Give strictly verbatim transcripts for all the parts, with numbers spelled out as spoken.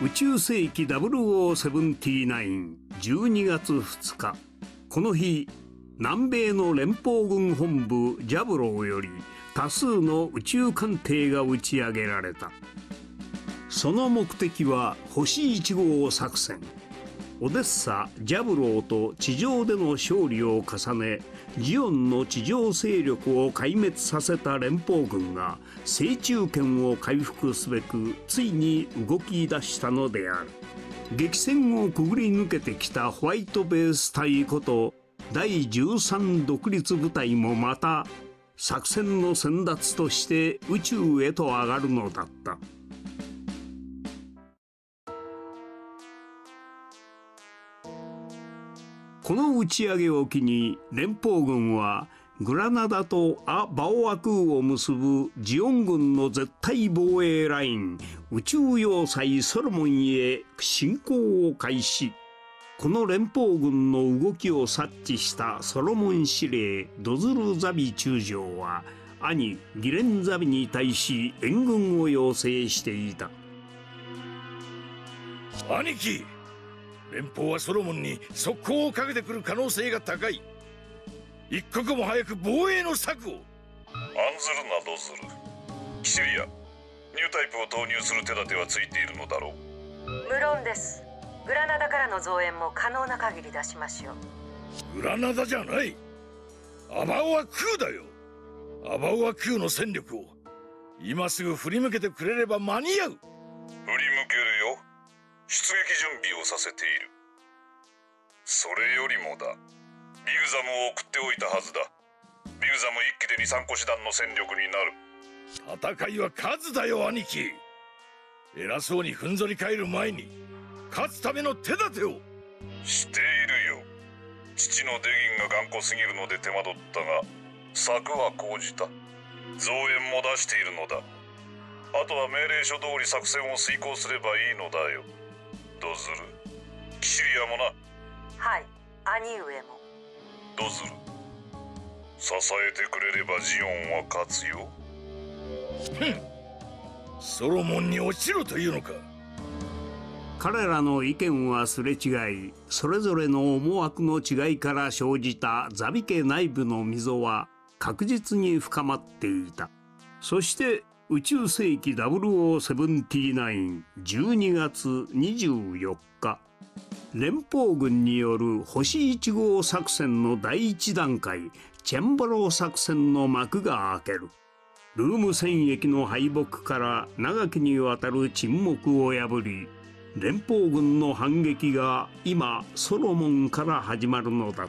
宇宙世紀ダブルオーセブンティーナインじゅうにがつふつか、この日、南米の連邦軍本部ジャブローより多数の宇宙艦艇が打ち上げられた。その目的は星いち号作戦。オデッサ・ジャブローと地上での勝利を重ね、ジオンの地上勢力を壊滅させた連邦軍が制中権を回復すべくついに動き出したのである。激戦をくぐり抜けてきたホワイトベース隊ことだいじゅうさん独立部隊もまた作戦の先達として宇宙へと上がるのだった。この打ち上げを機に連邦軍はグラナダとア・バオアクーを結ぶジオン軍の絶対防衛ライン宇宙要塞ソロモンへ進攻を開始。この連邦軍の動きを察知したソロモン司令ドズル・ザビ中将は兄ギレン・ザビに対し援軍を要請していた。 兄貴、連邦はソロモンに速攻をかけてくる可能性が高い。一刻も早く防衛の策を。 案ずるなドズル。キシリア、ニュータイプを投入する手立てはついているのだろう。 無論です。グラナダからの増援も可能な限り出しましょう。グラナダじゃない、アバオアクーだよ。アバオアクーの戦力を今すぐ振り向けてくれれば間に合う。振り向けるよ。出撃準備をさせている。それよりもだ、ビグザムを送っておいたはずだ。ビグザム一機でに、さんこ師団の戦力になる。 戦いは数だよ兄貴。偉そうにふんぞり返る前に勝つための手立てを。 しているよ。父のデギンが頑固すぎるので手間取ったが策は講じた。増援も出しているのだ。あとは命令書通り作戦を遂行すればいいのだよ。ドズル、キシリアもな。 はい、兄上も。 ドズル、支えてくれればジオンは勝つよ。 ふん、ソロモンに落ちろというのか。 彼らの意見はすれ違い、それぞれの思惑の違いから生じたザビ家内部の溝は確実に深まっていた。そして宇宙世紀ダブルオーセブンティーナインじゅうにがつにじゅうよっか、連邦軍による星いち号作戦の第一段階チェンバロー作戦の幕が開ける。ルーム戦役の敗北から長きにわたる沈黙を破り、連邦軍の反撃が今ソロモンから始まるのだった。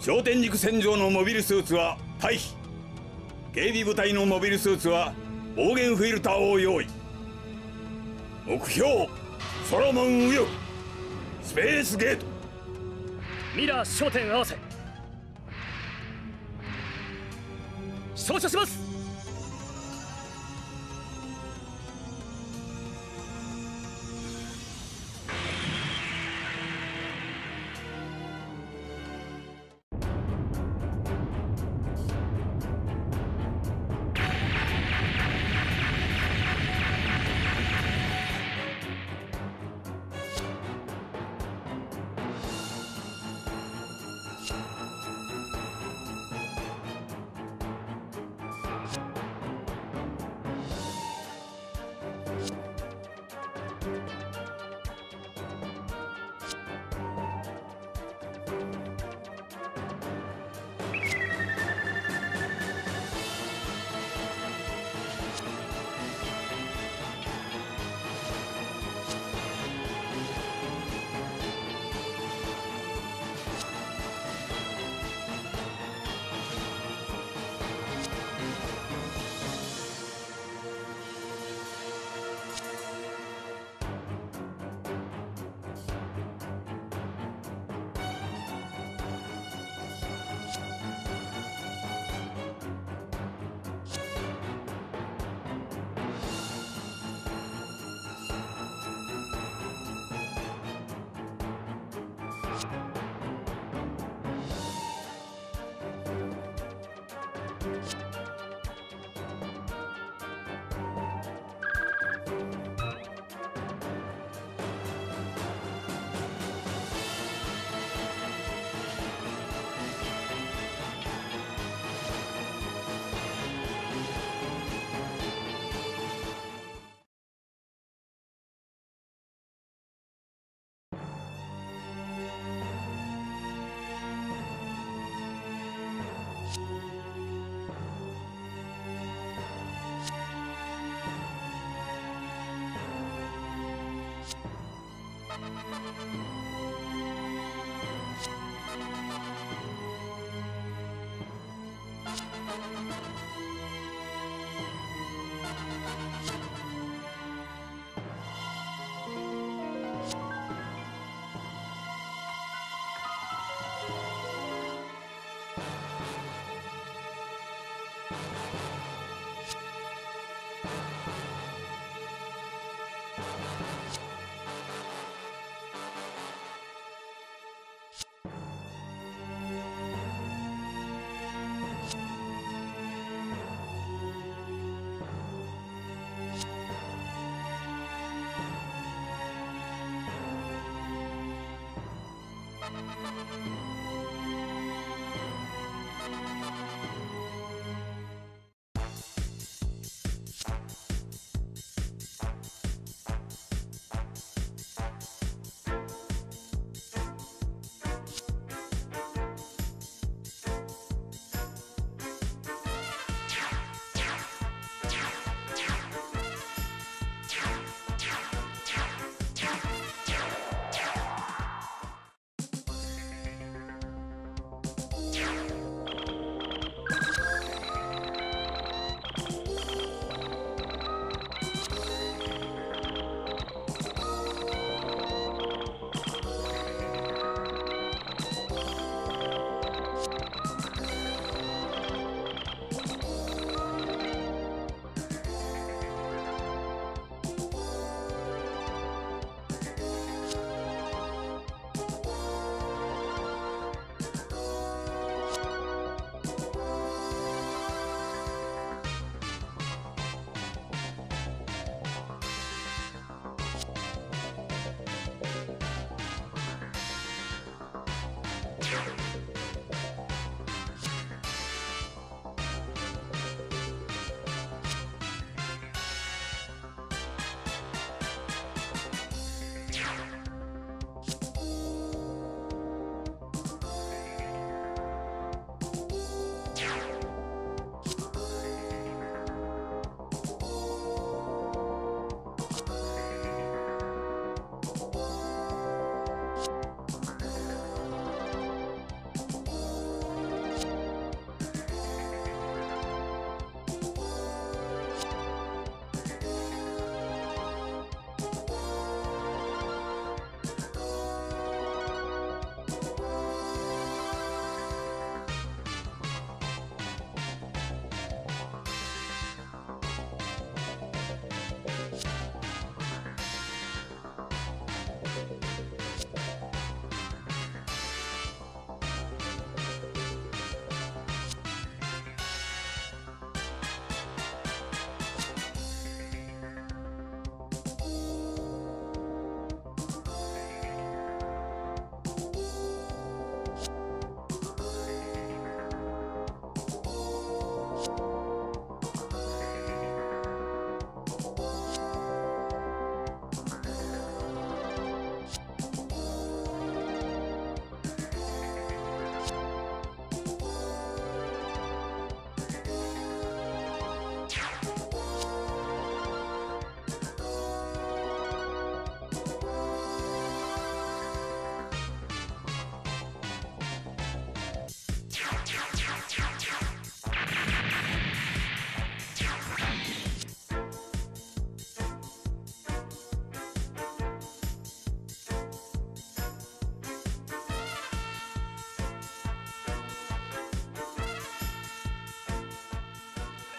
頂天軸戦場のモビルスーツは退避。警備部隊のモビルスーツは暴言フィルターを用意。目標ソロモン右翼スペースゲート。 ミラー焦点合わせ照射します。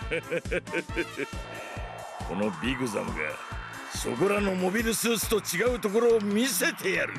このビグザムがそこらのモビルスーツと違うところを見せてやる。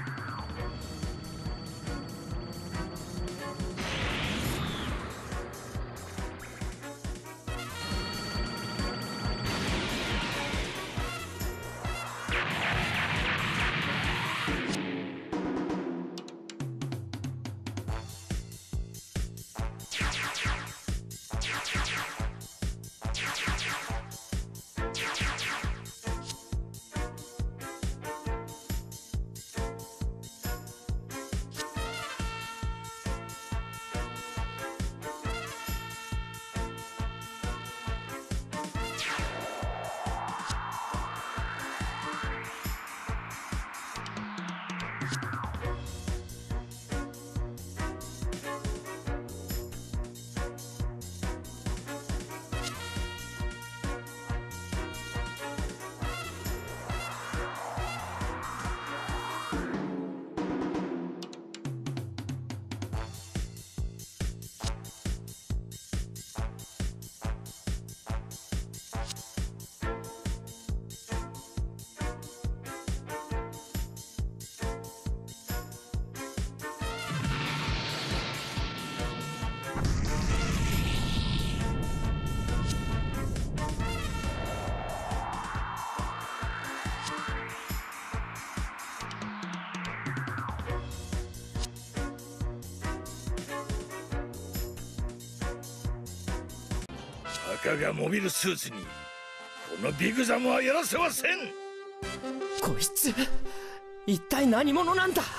たかがモビルスーツにこのビグザムはやらせません。 こいつ一体何者なんだ。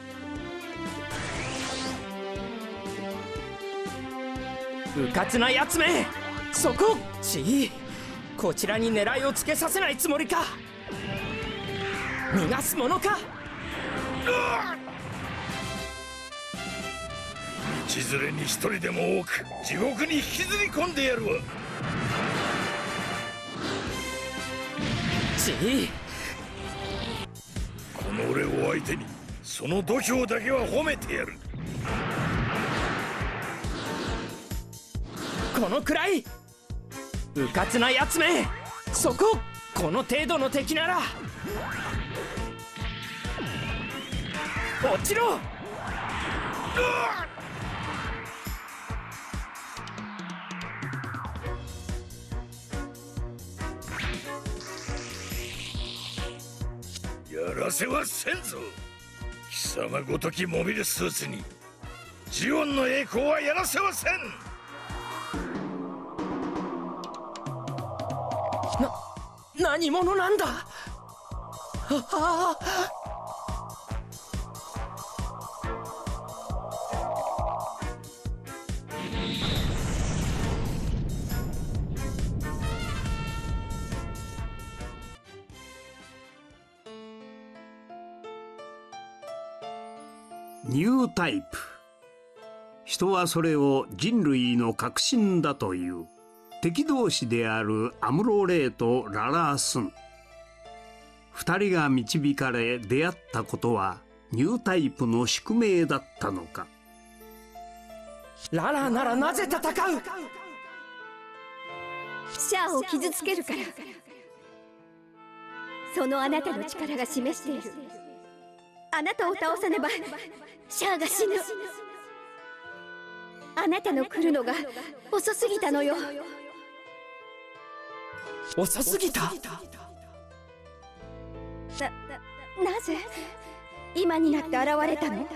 うかつなやつめ、そこちい、こちらに狙いをつけさせないつもりか。逃がすものか。 道連れに一人でも多く地獄に引きずり込んでやるわ。 ちい、 この俺を相手にその度胸だけは褒めてやる。 このくらい、うかつなやつめ、そこ、この程度の敵なら落ちろ。 やらせはせんぞ。貴様ごときモビルスーツにジオンの栄光はやらせはせん。 な、何者なんだ。はあ、 ニュータイプ。人はそれを人類の革新だという。敵同士であるアムロレイとララースン。二人が導かれ出会ったことはニュータイプの宿命だったのか。 ララならなぜ戦う。 シャアを傷つけるから。そのあなたの力が示している。あなたを倒さねばシャアが死ぬ。あなたの来るのが遅すぎたのよ。 遅すぎた。な、 なぜ今になって現れたの。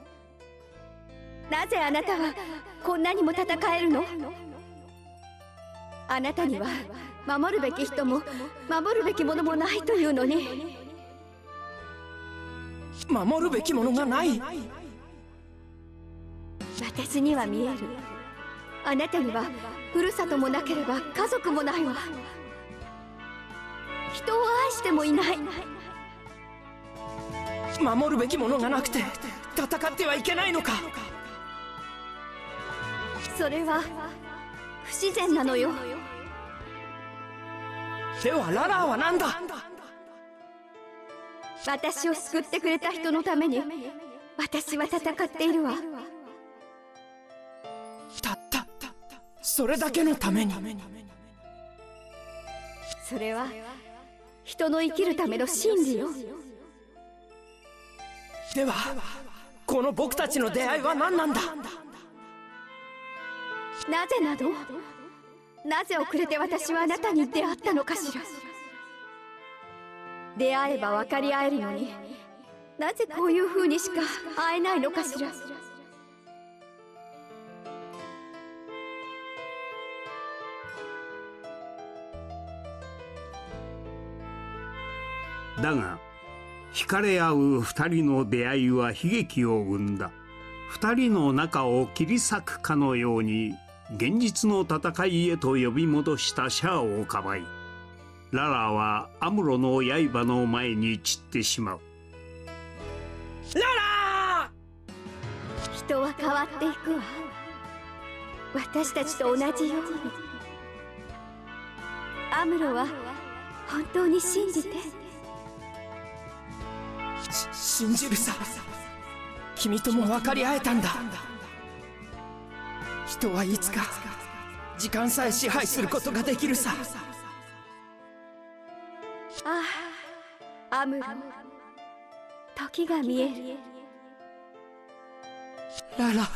なぜあなたはこんなにも戦えるの。あなたには守るべき人も守るべきものもないというのに。 守るべきものがない。 私には見える。あなたにはふるさともなければ家族もないわ。人を愛してもいない。 守るべきものがなくて戦ってはいけないのか。 それは不自然なのよ。 ではララーは何だ。 私を救ってくれた人のために私は戦っているわ。 たったそれだけのために。 それは人の生きるための真理よ。 ではこの僕たちの出会いは何なんだ。 なぜなの？なぜ遅れて私はあなたに出会ったのかしら。出会えば分かり合えるのに、なぜこういう風にしか会えないのかしら。 だが惹かれ合う二人の出会いは悲劇を生んだ。二人の仲を切り裂くかのように現実の戦いへと呼び戻したシャアをかばい、ララはアムロの刃の前に散ってしまう。 ララー！人は変わっていくわ。私たちと同じように。アムロは本当に信じて。 信じるさ。君とも分かり合えたんだ。人はいつか時間さえ支配することができるさ。 ああ、アムロ、時が見える。 ララ、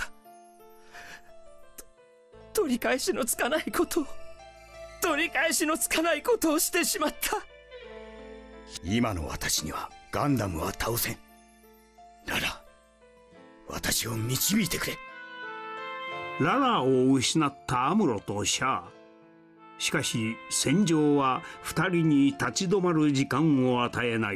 と取り返しのつかないことを取り返しのつかないことをしてしまった。 今の私にはガンダムは倒せん。ララ、私を導いてくれ。 ララを失ったアムロとシャア。しかし戦場は二人に立ち止まる時間を与えない。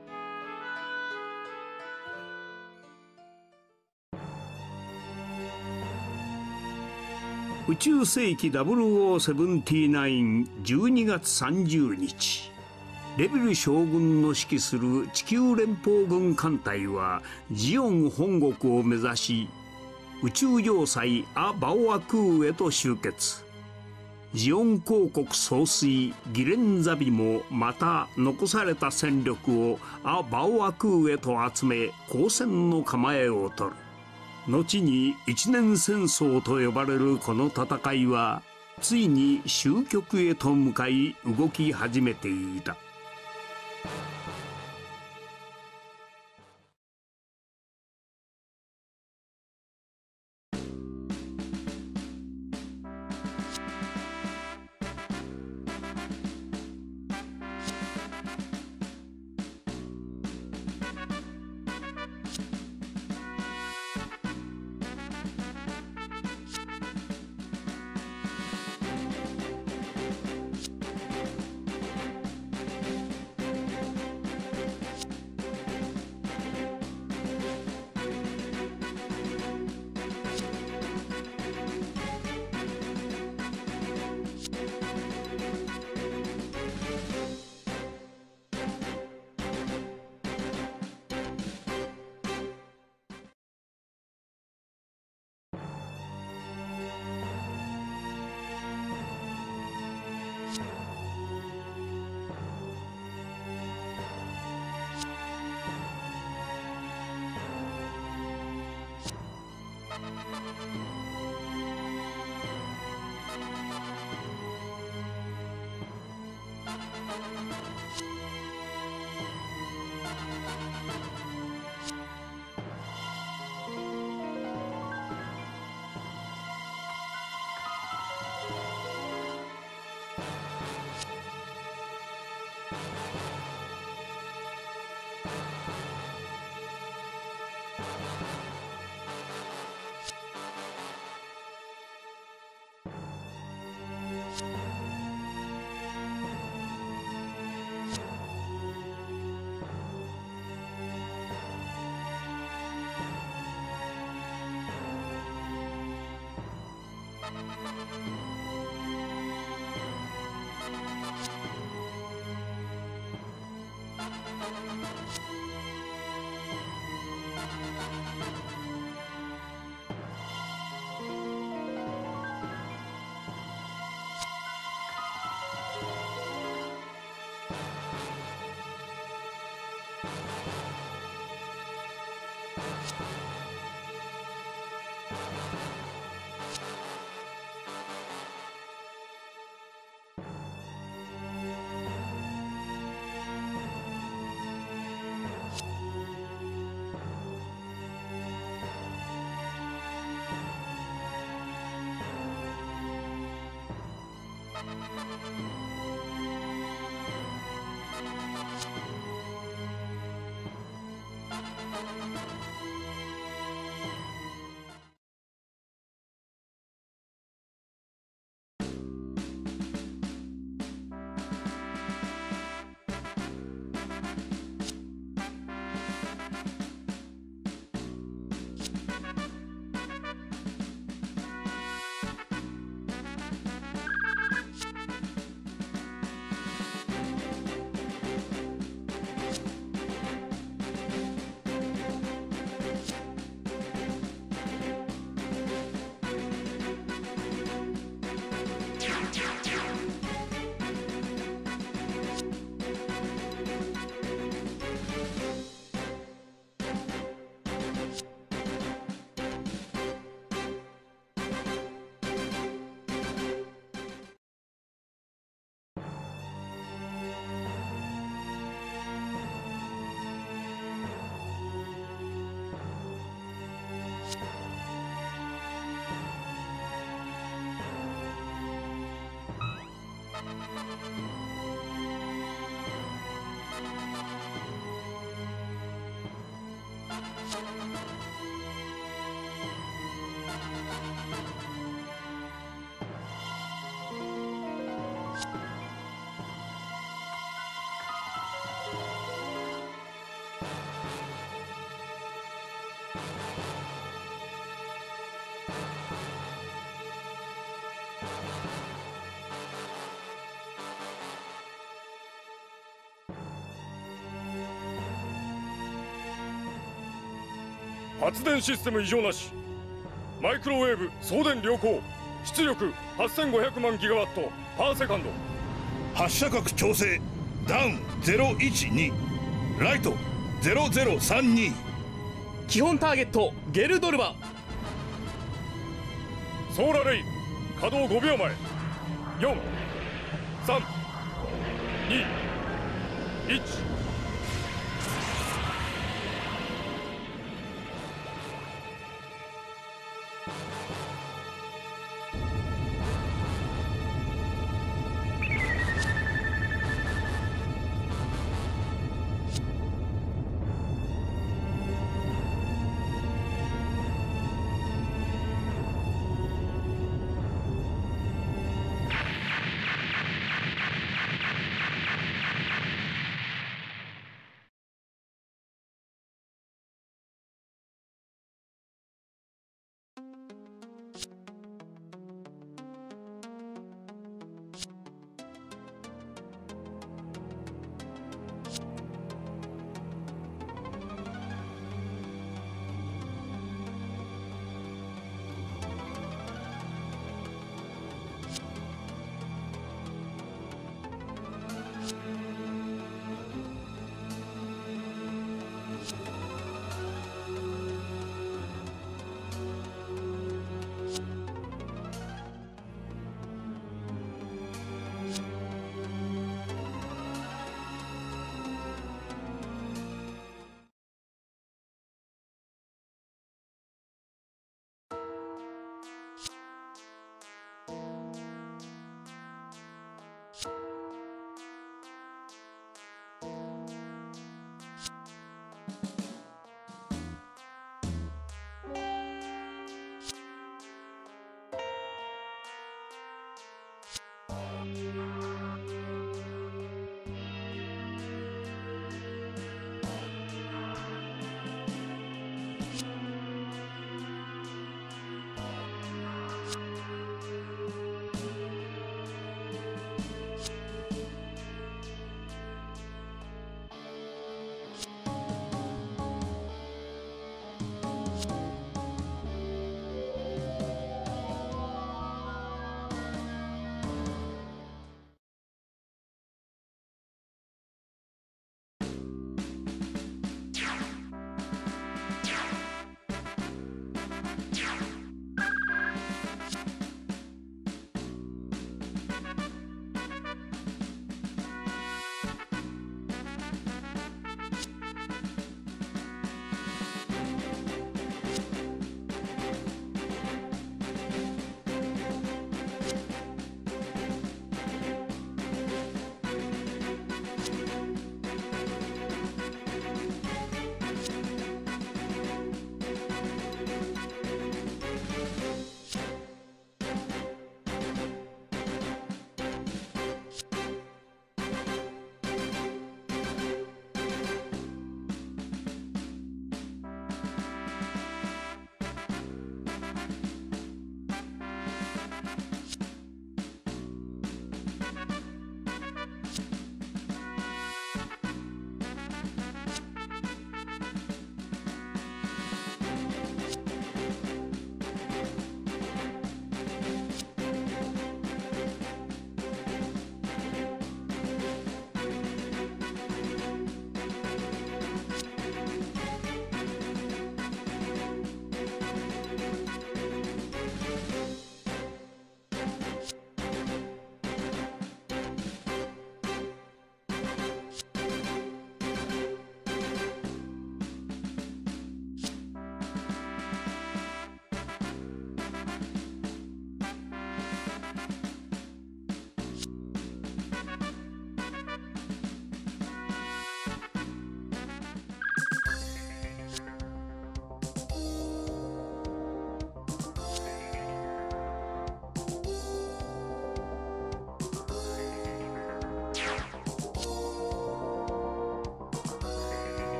宇宙世紀ダブルオーセブンティーナインじゅうにがつさんじゅうにち、レベル将軍の指揮する地球連邦軍艦隊はジオン本国を目指し、宇宙要塞ア・バオアクーへと集結。ジオン公国総帥ギレンザビもまた残された戦力をア・バオアクーへと集め交戦の構えを取る。後に一年戦争と呼ばれるこの戦いはついに終局へと向かい動き始めていた。 発電システム異常なし。マイクロウェーブ送電良好。出力はっせんごひゃくまんギガワットパーセカンド。 発射角調整ダウンゼロいちに、ライトゼロゼロさんに。 基本ターゲットゲルドルバ。 ソーラレイ稼働ごびょうまえ。よん、さん、に、いち。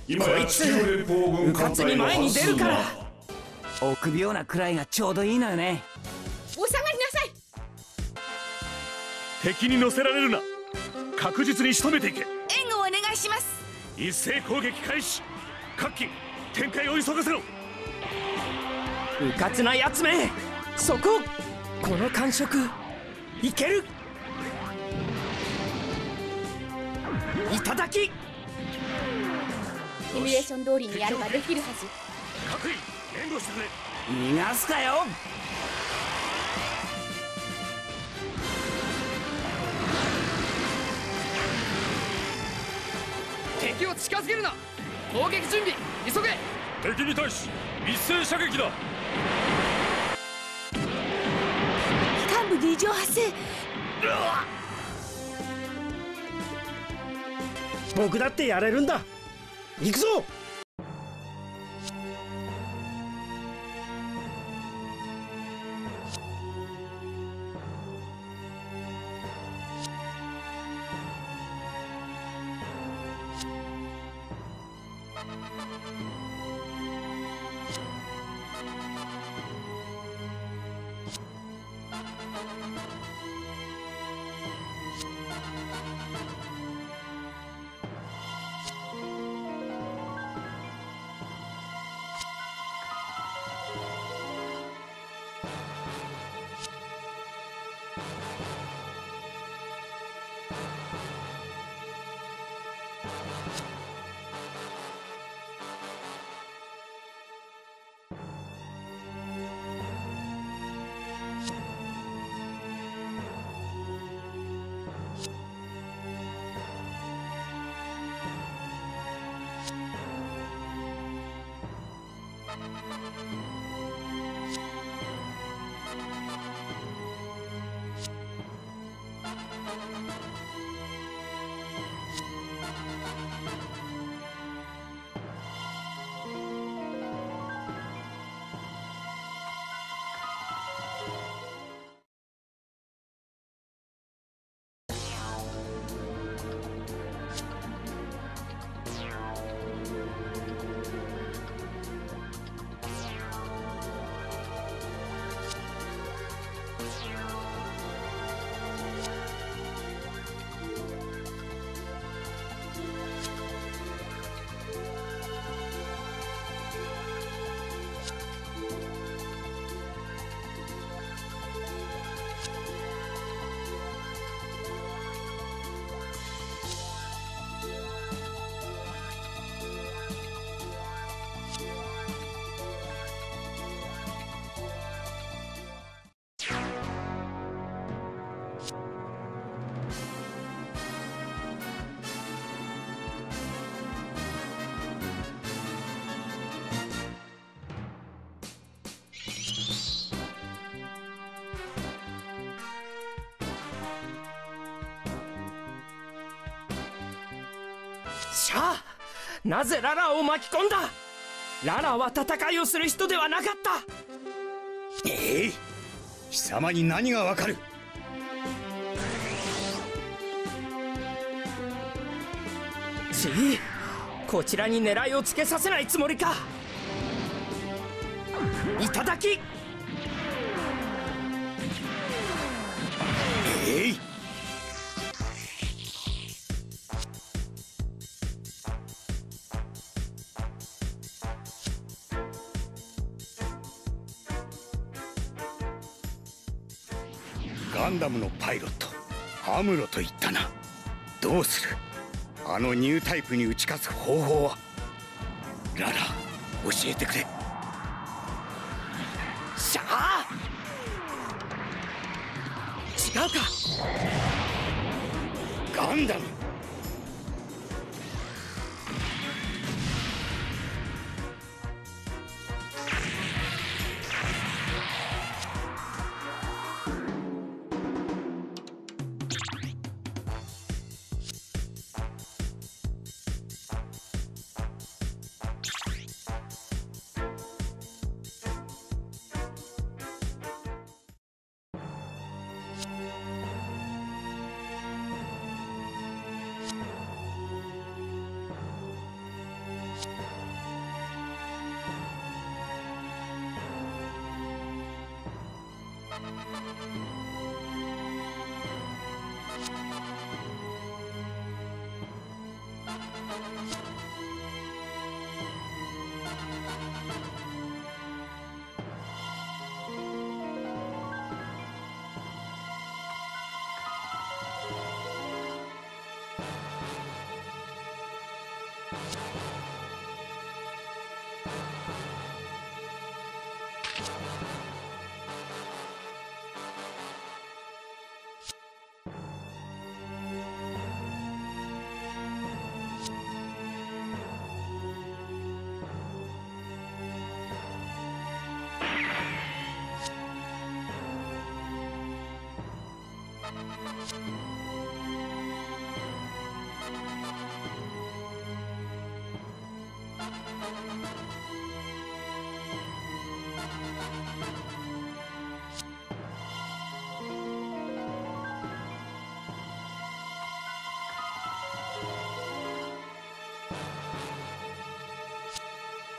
こいつうかつに前に出るから。 臆病なくらいがちょうどいいのよね。 お下がりなさい。 敵に乗せられるな。確実に仕留めていけ。 援護をお願いします。 一斉攻撃開始。各機展開を急がせろ。 うかつなやつめ、そこ。この感触いける。いただき。 シミュレーション通りにやればできるはず。 各位援護してくれ。 逃がすかよ。 敵を近づけるな。攻撃準備急げ。 敵に対し一斉射撃だ。 幹部に異常発生。 僕だってやれるんだ。行くぞ。 しゃあ、なぜララを巻き込んだ。ララは戦いをする人ではなかった。 ええ、貴様に何がわかる。 ちい、こちらに狙いをつけさせないつもりか。いただき。 えい、ガンダムのパイロットアムロと言ったな。どうする。あのニュータイプに打ち勝つ方法は。ララ、教えてくれ。 しゃあ、違うか。 ガンダム。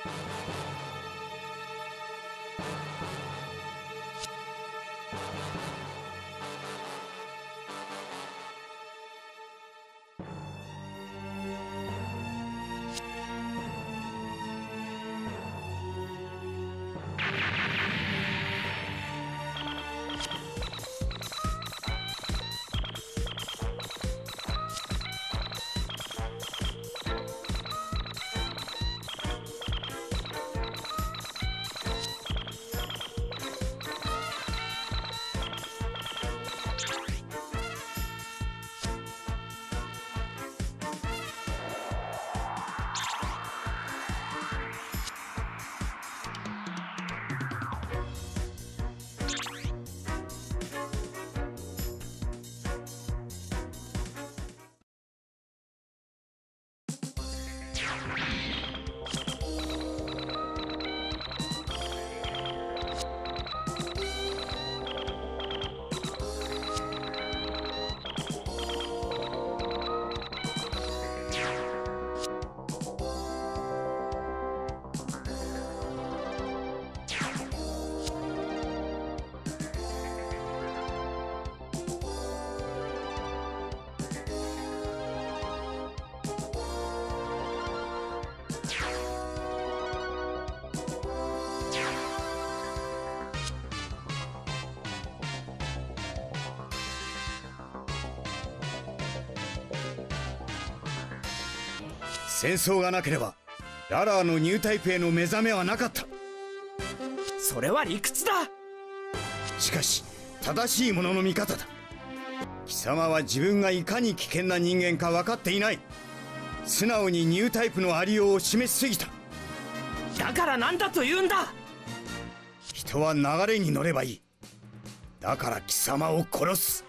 戦争がなければララーのニュータイプへの目覚めはなかった。 それは理屈だ。 しかし正しいものの見方だ。貴様は自分がいかに危険な人間か分かっていない。素直にニュータイプのありようを示しすぎた。 だからなんだと言うんだ。 人は流れに乗ればいい。だから貴様を殺す。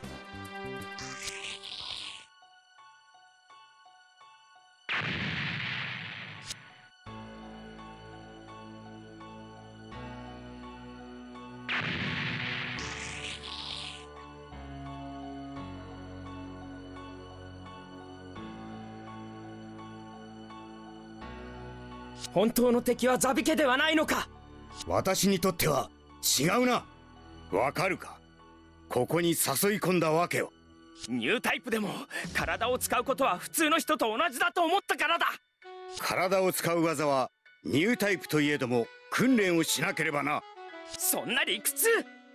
本当の敵はザビ家ではないのか。 私にとっては違うな。わかるか、ここに誘い込んだわけを。 ニュータイプでも体を使うことは普通の人と同じだと思ったからだ。 体を使う技はニュータイプといえども訓練をしなければな。 そんな理屈。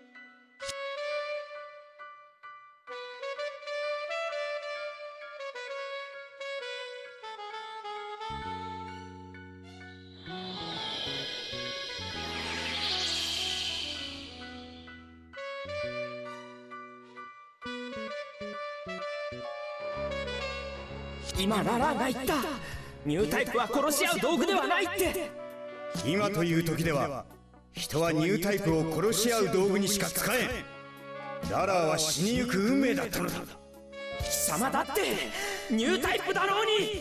今ララが言った。ニュータイプは殺し合う道具ではないって。 今という時では人はニュータイプを殺し合う道具にしか使えん。ララーは死にゆく運命だったのだ。 貴様だってニュータイプだろうに。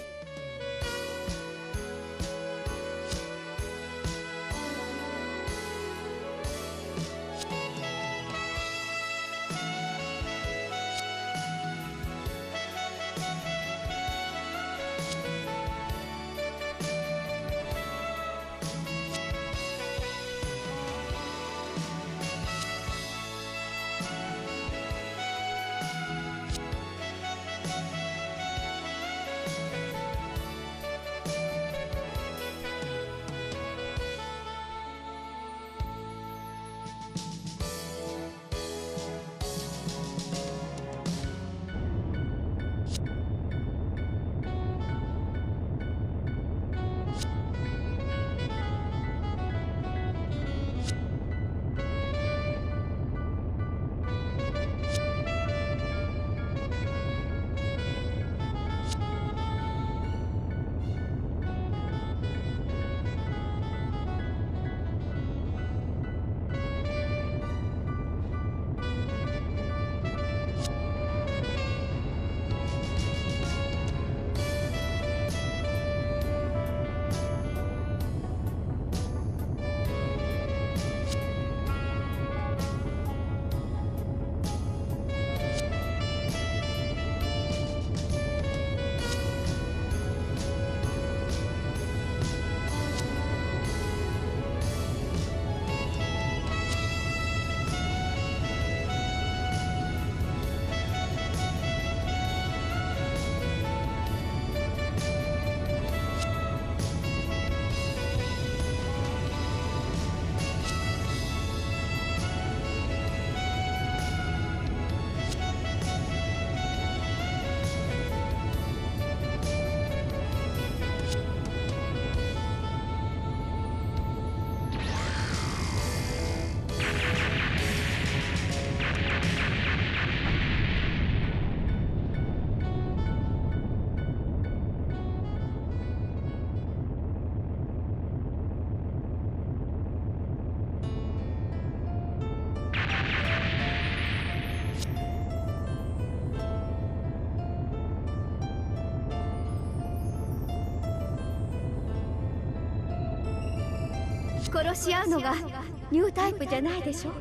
殺し合うのがニュータイプじゃないでしょ。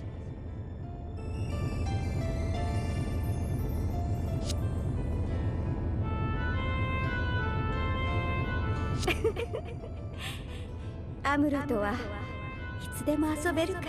アムロとはいつでも遊べるから。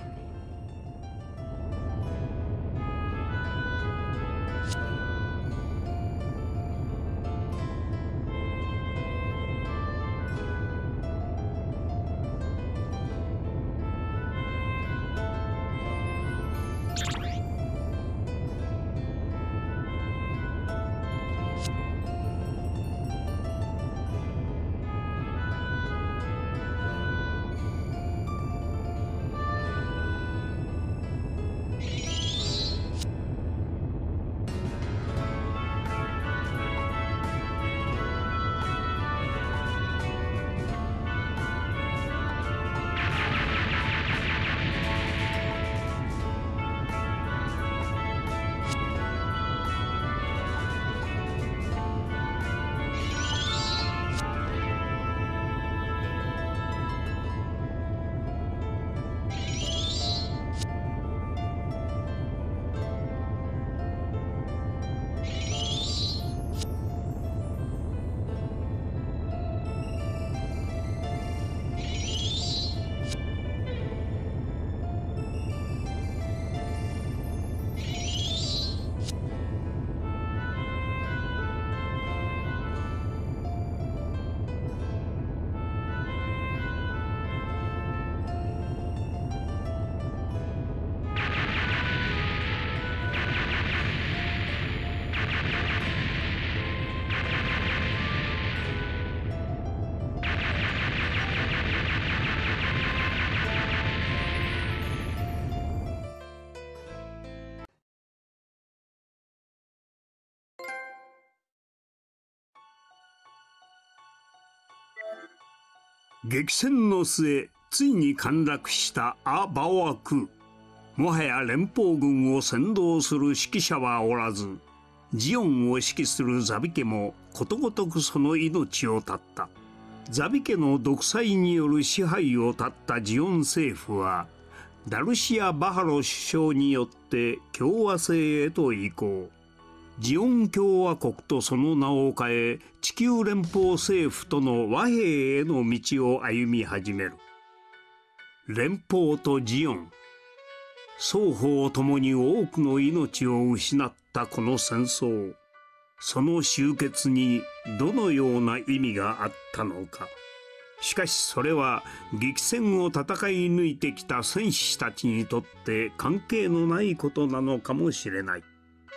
激戦の末、ついに陥落したア・バオアク。もはや連邦軍を先導する指揮者はおらず、ジオンを指揮するザビ家もことごとくその命を絶った。ザビ家の独裁による支配を絶ったジオン政府は、ダルシア・バハロ首相によって共和制へと移行。ジオン共和国とその名を変え、地球連邦政府との和平への道を歩み始める。連邦とジオン、双方ともに多くの命を失ったこの戦争、その終結にどのような意味があったのか。しかしそれは激戦を戦い抜いてきた戦士たちにとって関係のないことなのかもしれない。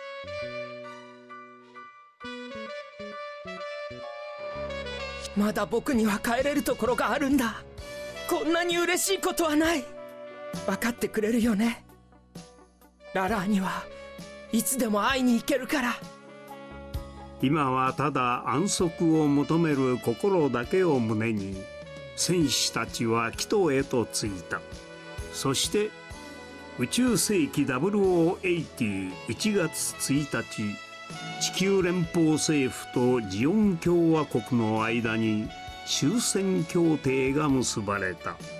まだ僕には帰れるところがあるんだ。こんなに嬉しいことはない。分かってくれるよね。ララーにはいつでも会いに行けるから。 今はただ安息を求める心だけを胸に、戦士たちは帰途へと着いた。そして宇宙世紀ダブルオーエイティーいちがつついたち、地球連邦政府とジオン共和国の間に終戦協定が結ばれた。